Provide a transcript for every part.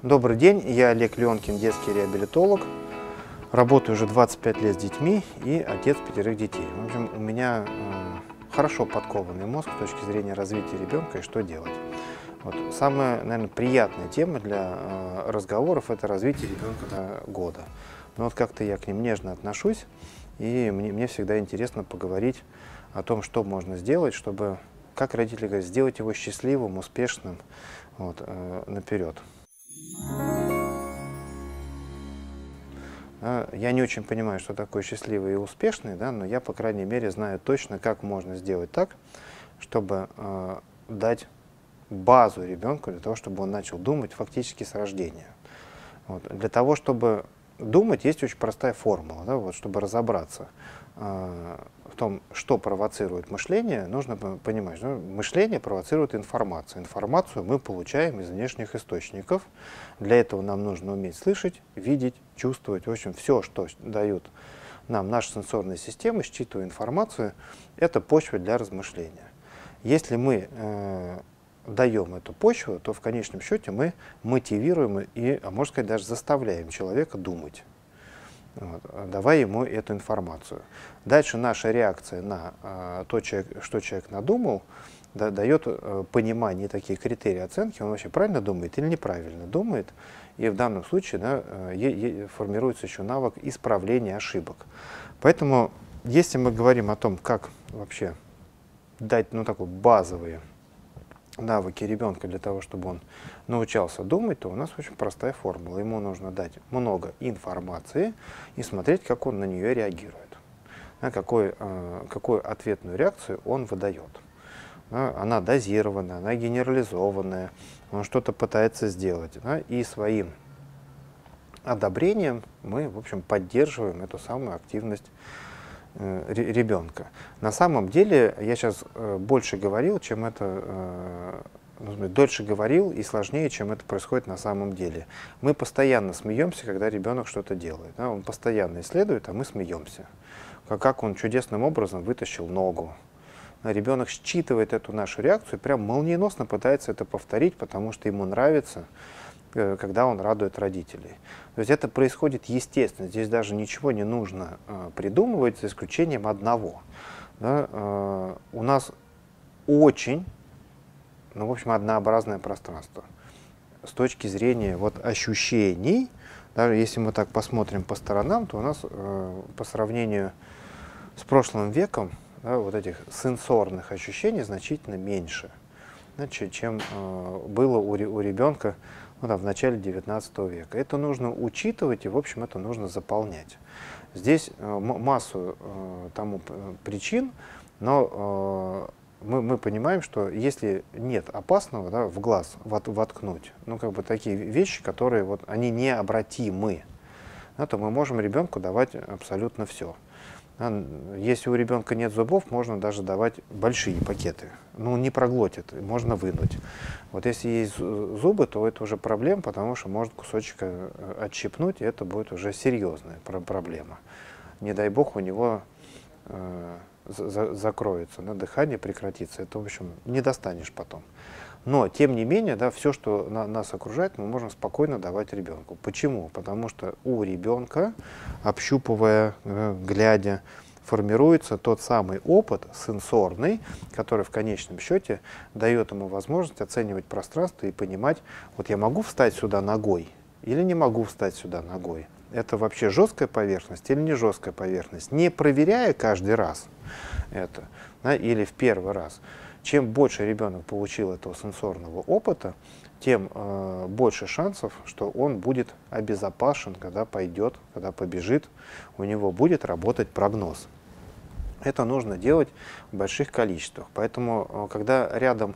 Добрый день, я Олег Ленкин, детский реабилитолог. Работаю уже 25 лет с детьми и отец 5 детей. В общем, у меня хорошо подкованный мозг с точки зрения развития ребенка и что делать. Вот. Самая, наверное, приятная тема для разговоров – это развитие ребенка до года. Но вот как-то я к ним нежно отношусь, и мне всегда интересно поговорить о том, что можно сделать, чтобы, как родители говорят, сделать его счастливым, успешным наперед. Я не очень понимаю, что такое счастливый и успешный, да, но я, по крайней мере, знаю точно, как можно сделать так, чтобы дать базу ребенку для того, чтобы он начал думать фактически с рождения. Вот. Для того, чтобы думать, есть очень простая формула. Да, вот, чтобы разобраться в том, что провоцирует мышление, нужно понимать, что мышление провоцирует информацию. Информацию мы получаем из внешних источников. Для этого нам нужно уметь слышать, видеть, чувствовать. В общем, все, что дают нам наша сенсорная система, считывая информацию, это почва для размышления. Если мы даем эту почву, то в конечном счете мы мотивируем и, можно сказать, даже заставляем человека думать, давая ему эту информацию. Дальше наша реакция на то, что человек надумал, дает понимание, такие критерии оценки, он вообще правильно думает или неправильно думает, и в данном случае формируется еще навык исправления ошибок. Поэтому, если мы говорим о том, как вообще дать такие базовые навыки ребенка для того, чтобы он научался думать, то у нас очень простая формула. Ему нужно дать много информации и смотреть, как он на нее реагирует, какую ответную реакцию он выдает. Она дозированная, она генерализованная, он что-то пытается сделать. И своим одобрением мы, в общем, поддерживаем эту самую активность ребенка. На самом деле, я сейчас больше говорил, чем это, дольше говорил и сложнее, чем это происходит на самом деле. Мы постоянно смеемся, когда ребенок что-то делает. Да? Он постоянно исследует, а мы смеемся. Как он чудесным образом вытащил ногу. Ребенок считывает эту нашу реакцию, прям молниеносно пытается это повторить, потому что ему нравится, когда он радует родителей. То есть это происходит естественно, здесь даже ничего не нужно придумывать, за исключением одного. Да, у нас очень, в общем, однообразное пространство. С точки зрения ощущений, даже если мы так посмотрим по сторонам, то у нас по сравнению с прошлым веком этих сенсорных ощущений значительно меньше, чем было у ребенка в начале 19 века. Это нужно учитывать и, в общем, это нужно заполнять. Здесь массу тому причин, но мы понимаем, что если нет опасного в глаз воткнуть, такие вещи, которые они необратимы, то мы можем ребенку давать абсолютно все. Если у ребенка нет зубов, можно даже давать большие пакеты. Не проглотит, можно вынуть. Если есть зубы, то это уже проблема, потому что может кусочек отщипнуть, и это будет уже серьезная проблема. Не дай бог у него закроется, дыхание прекратится. Это, в общем, не достанешь потом. Но, тем не менее, все, что нас окружает, мы можем спокойно давать ребенку. Почему? Потому что у ребенка, общупывая, глядя, формируется тот самый опыт сенсорный, который в конечном счете дает ему возможность оценивать пространство и понимать, я могу встать сюда ногой или не могу встать сюда ногой. Это вообще жесткая поверхность или не жесткая поверхность, не проверяя каждый раз это, или в первый раз. Чем больше ребенок получил этого сенсорного опыта, тем больше шансов, что он будет обезопасен, когда пойдет, когда побежит, у него будет работать прогноз. Это нужно делать в больших количествах. Поэтому, когда рядом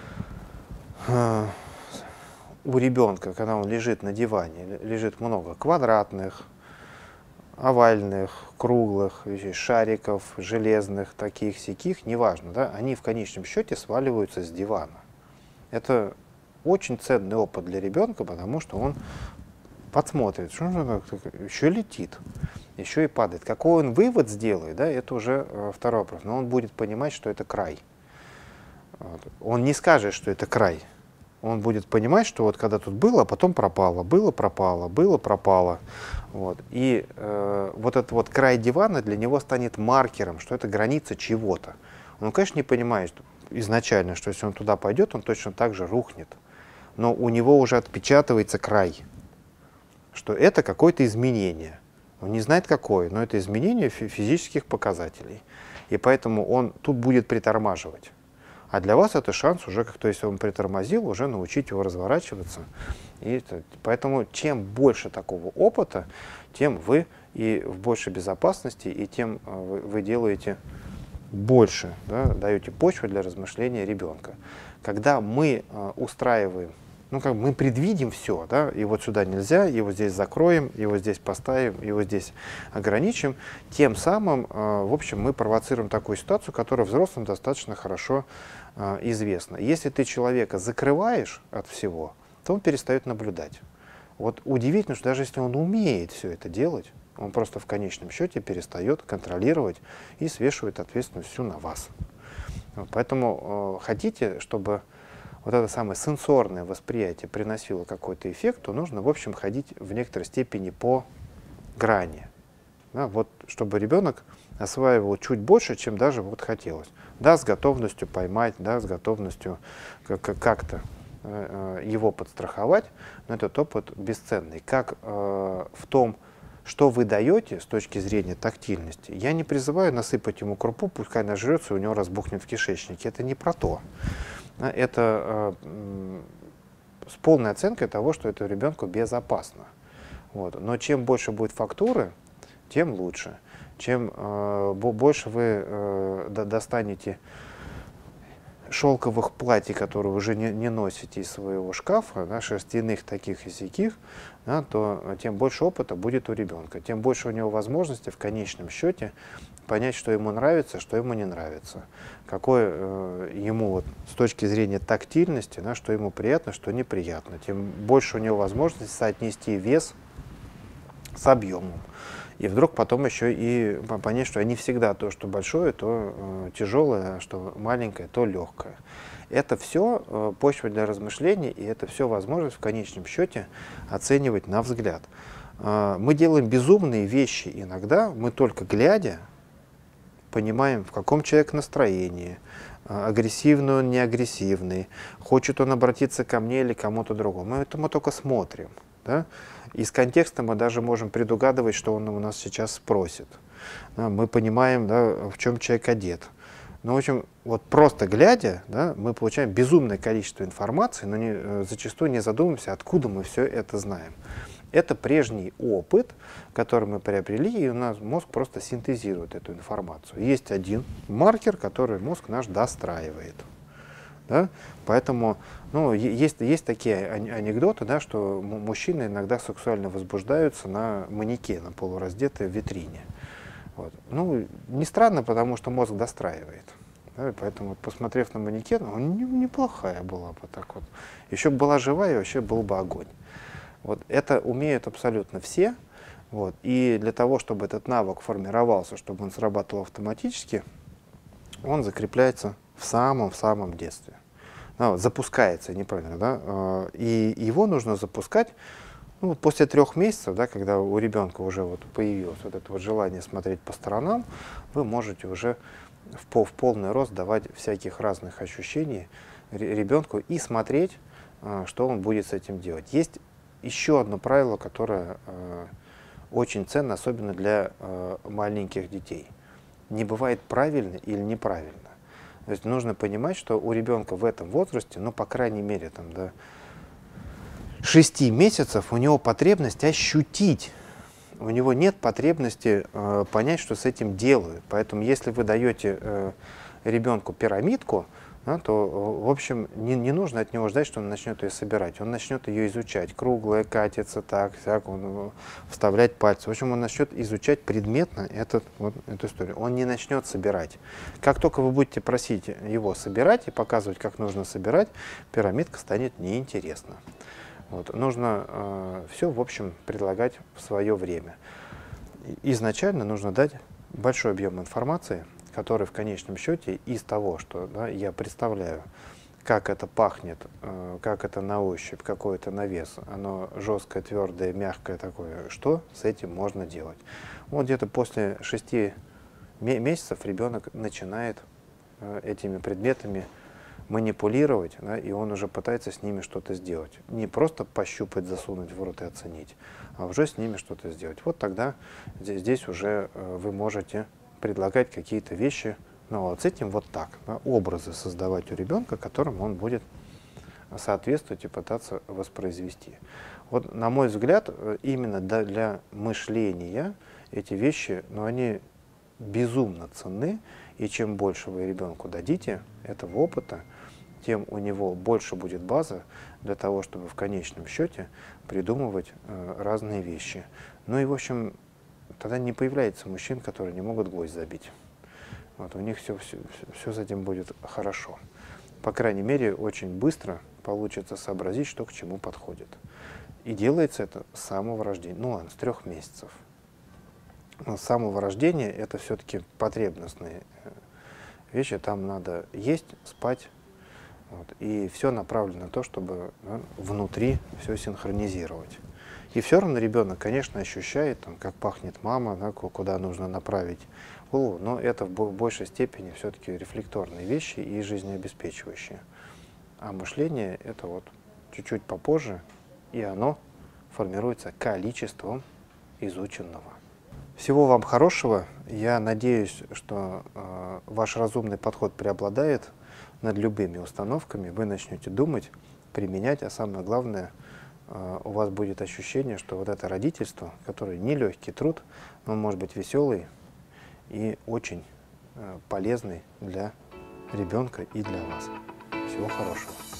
у ребенка, когда он лежит на диване, лежит много квадратных, овальных, круглых, шариков, железных, таких-сяких, неважно, они в конечном счете сваливаются с дивана. Это очень ценный опыт для ребенка, потому что он подсмотрит, что он еще летит, еще и падает. Какой он вывод сделает, это уже второй вопрос. Но он будет понимать, что это край. Он не скажет, что это край. Он будет понимать, что вот когда тут было, а потом пропало, было, пропало, было, пропало. Вот. И вот этот вот край дивана для него станет маркером, что это граница чего-то. Он, конечно, не понимает изначально, что если он туда пойдет, он точно так же рухнет. Но у него уже отпечатывается край, что это какое-то изменение. Он не знает какое, но это изменение физических показателей. И поэтому он тут будет притормаживать. А для вас это шанс уже, то есть он притормозил, уже научить его разворачиваться. Поэтому чем больше такого опыта, тем вы и в большей безопасности, и тем вы делаете больше, да, даете почву для размышления ребенка. Когда мы устраиваем, ну как мы предвидим все, да, и вот сюда нельзя, его здесь закроем, его здесь поставим, его здесь ограничим, тем самым, в общем, мы провоцируем такую ситуацию, которая взрослым достаточно хорошо известна. Если ты человека закрываешь от всего, то он перестает наблюдать. Вот удивительно, что даже если он умеет все это делать, он просто в конечном счете перестает контролировать и свешивает ответственность всю на вас. Вот, поэтому хотите, чтобы вот это самое сенсорное восприятие приносило какой-то эффект, то нужно, в общем, ходить в некоторой степени по грани. Да, вот, чтобы ребенок осваивал чуть больше, чем даже вот хотелось. Да, с готовностью поймать, да, с готовностью как-то его подстраховать, но этот опыт бесценный. Как в том, что вы даете с точки зрения тактильности, я не призываю насыпать ему крупу, пускай нажрется, и у него разбухнет в кишечнике. Это не про то. Это с полной оценкой того, что это ребенку безопасно. Вот. Но чем больше будет фактуры, тем лучше. Чем больше вы достанете шелковых платьев, которые вы уже не носите из своего шкафа, да, шерстяных таких и сяких, да, то тем больше опыта будет у ребенка, тем больше у него возможности в конечном счете понять, что ему нравится, что ему не нравится, какое ему вот, с точки зрения тактильности, да, что ему приятно, что неприятно, тем больше у него возможности соотнести вес с объемом. И вдруг потом еще и понять, что не всегда то, что большое, то тяжелое, а что маленькое, то легкое. Это все почва для размышлений, и это все возможность в конечном счете оценивать на взгляд. Мы делаем безумные вещи иногда, мы только глядя понимаем, в каком человек настроении, агрессивный он, не агрессивный, хочет он обратиться ко мне или кому-то другому. Мы только смотрим. Да? Из контекста мы даже можем предугадывать, что он у нас сейчас спросит. Да? Мы понимаем, да, в чем человек одет. Ну, в общем, вот просто глядя, да, мы получаем безумное количество информации, но зачастую не задумываемся, откуда мы все это знаем. Это прежний опыт, который мы приобрели, и у нас мозг просто синтезирует эту информацию. Есть один маркер, который мозг наш достраивает. Да? Поэтому есть такие анекдоты, да, что мужчины иногда сексуально возбуждаются на манекене, полураздетые в витрине. Вот. Ну, не странно, потому что мозг достраивает. Да? Поэтому, посмотрев на манекен, он неплохая была бы так вот. Еще бы была живая, вообще был бы огонь. Вот. Это умеют абсолютно все. Вот. И для того, чтобы этот навык формировался, чтобы он срабатывал автоматически, он закрепляется в самом детстве. Запускается, неправильно, да? И его нужно запускать после 3 месяцев, да, когда у ребенка уже вот появилось вот это вот желание смотреть по сторонам, вы можете уже в полный рост давать всяких разных ощущений ребенку и смотреть, что он будет с этим делать. Есть еще одно правило, которое очень ценно, особенно для маленьких детей. Не бывает правильно или неправильно. То есть нужно понимать, что у ребенка в этом возрасте, по крайней мере, там, до 6 месяцев у него потребность ощутить. У него нет потребности понять, что с этим делают. Поэтому если вы даете ребенку пирамидку, да, то, в общем, не нужно от него ждать, что он начнет ее собирать. Он начнет ее изучать. Круглая, катится, так, всяк, он вставлять пальцы. В общем, он начнет изучать предметно эту историю. Он не начнет собирать. Как только вы будете просить его собирать и показывать, как нужно собирать, пирамидка станет неинтересна. Вот. Нужно все, в общем, предлагать в свое время. Изначально нужно дать большой объем информации, который в конечном счете из того, что, да, я представляю, как это пахнет, как это на ощупь, какой это на вес. Оно жесткое, твердое, мягкое такое. Что с этим можно делать? Вот где-то после 6 месяцев ребенок начинает этими предметами манипулировать, да, и он уже пытается с ними что-то сделать. Не просто пощупать, засунуть в рот и оценить, а уже с ними что-то сделать. Вот тогда здесь уже вы можете предлагать какие-то вещи, ну, вот с этим вот так, да, образы создавать у ребенка, которым он будет соответствовать и пытаться воспроизвести. Вот, на мой взгляд, именно для мышления эти вещи, ну, они безумно ценны, и чем больше вы ребенку дадите этого опыта, тем у него больше будет база для того, чтобы в конечном счете придумывать разные вещи. Ну и, в общем, тогда не появляется мужчин, которые не могут гвоздь забить. Вот, у них все с этим будет хорошо. По крайней мере, очень быстро получится сообразить, что к чему подходит. И делается это с самого рождения. Ну ладно, с 3 месяцев. Но с самого рождения это все-таки потребностные вещи. Там надо есть, спать. Вот, и все направлено на то, чтобы, да, внутри все синхронизировать. И все равно ребенок, конечно, ощущает, там, как пахнет мама, да, куда нужно направить голову, но это в большей степени все-таки рефлекторные вещи и жизнеобеспечивающие. А мышление — это вот чуть-чуть попозже, и оно формируется количеством изученного. Всего вам хорошего. Я надеюсь, что ваш разумный подход преобладает над любыми установками. Вы начнете думать, применять, а самое главное, у вас будет ощущение, что вот это родительство, которое нелегкий труд, но может быть веселый и очень полезный для ребенка и для вас. Всего хорошего.